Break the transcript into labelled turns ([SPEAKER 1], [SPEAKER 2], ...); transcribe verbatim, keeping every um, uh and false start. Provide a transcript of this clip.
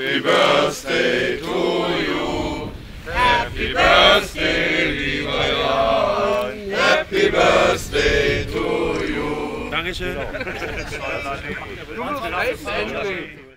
[SPEAKER 1] Happy Birthday to you. Happy Birthday, lieber Jan. Happy Birthday to you.
[SPEAKER 2] Dankeschön.
[SPEAKER 3] Du, du reißt endlich.